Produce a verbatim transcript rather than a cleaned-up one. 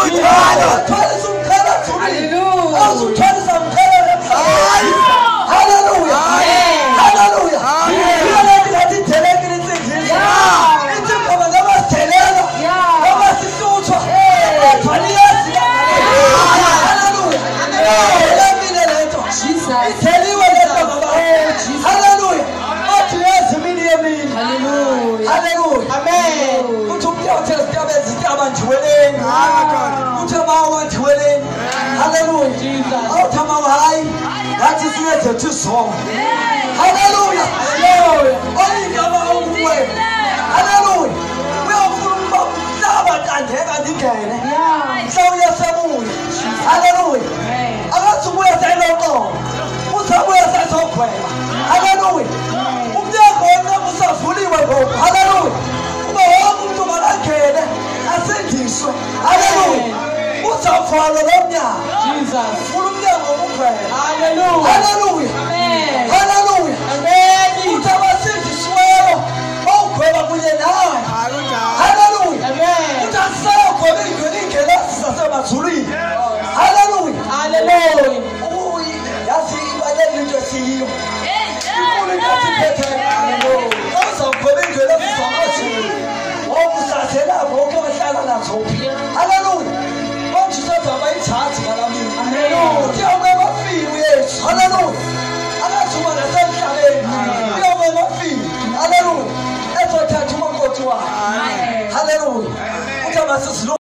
Awuthwali sumkhala thulile. Awuthwali samkhala. Hallelujah. Hallelujah. Yena ngathi thelekile insizini. Ithi ngoba ngaba sithelela. Ngoba sisuthwa. Thwali yazi. Hallelujah. Hallelujah lento. Jesus. Itheliwe lento baba. Hallelujah. Athi yazi mini yemini. Hallelujah. Hallelujah. Amen. Uthi umyothe siyabenza ityaba njiweleni. Uthi amawa njiweleni. Hallelujah. Jesus. Awuthi amawa hayi. Ngathi singenze thi sonke. Hallelujah. Hallelujah. Oyingaba ukuwe. Hallelujah. Uyafuna ukuba umhlaba kandeka ndingene. Mhla uyasebuya. Hallelujah. Akathi ubuya sayilonqo. Usabuya sayizogweba. Hallelujah. Umnyango wonke usavuliwe ngoku. Hallelujah. Uba wonke umuntu makangene asindiswe. Hallelujah. Uzavalwa lo mnyango. Jesus. Ufuna umnyango omugweba. Hallelujah. Hallelujah. Amen. Hallelujah. Amen. Utabasindisweyo owugweba kunye nawe. Hallelujah. Amen. Utasagweba ingene ingelasi zasemazulwini. Hallelujah. Hallelujah. Uyi yazi ibalekile into esiyiyo. Inkulu into esiphethe. Hallelujah. Uzawugweba ingelasi zasemazulwini. Wokusathela konke ohlala nazo phi. Hallelujah. Manje uzaba ithathe ngalamini. Hallelujah. Uyawuba bafile Yesu. Hallelujah. Akathuma nasemhlabeni. Uyawuba bafile. Hallelujah. Ezothatha umakoti wakhe. Hallelujah. Uthi abasisi